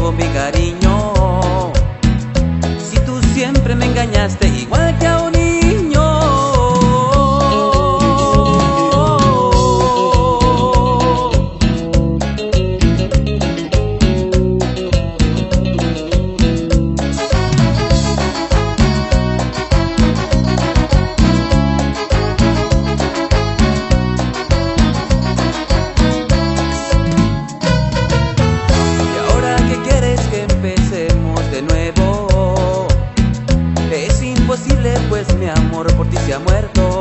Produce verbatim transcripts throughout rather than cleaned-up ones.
todo mi cariño. Si tú siempre me engañaste igual que a un niño. Pues mi amor por ti se ha muerto.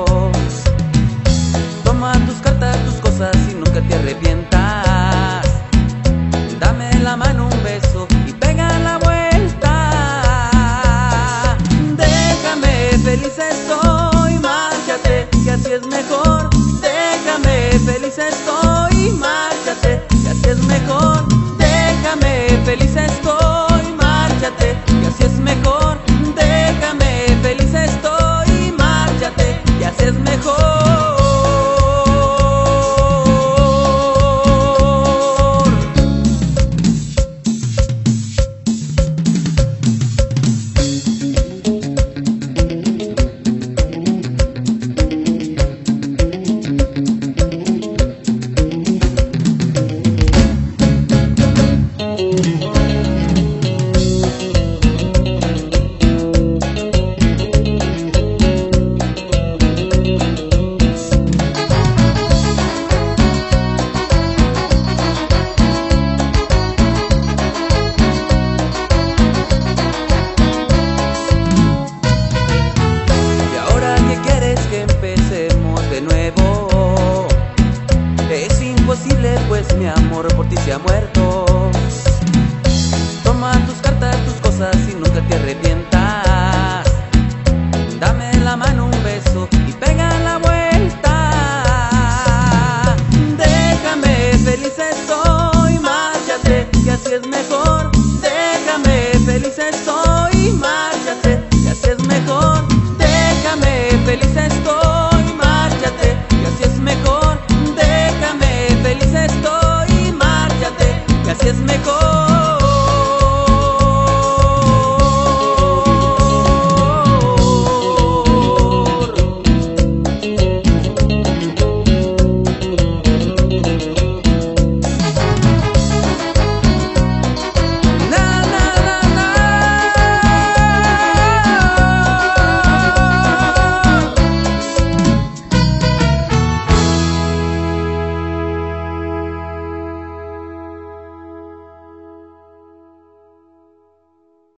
Toma tus cartas, tus cosas y nunca te arrepientas. Dame la mano, un beso y pega la vuelta. Déjame feliz estoy, márchate, que así es mejor. Déjame feliz estoy, márchate, que así es mejor. Déjame feliz estoy, márchate, que así es mejor. Déjame feliz estoy, márchate, y así es mejor. Pues mi amor por ti se ha muerto. Toma tus cartas, tus cosas y nunca te arrepientas. Dame la mano, un beso y pega la vuelta. Déjame feliz estoy, márchate, que así es mejor. Déjame feliz estoy, márchate.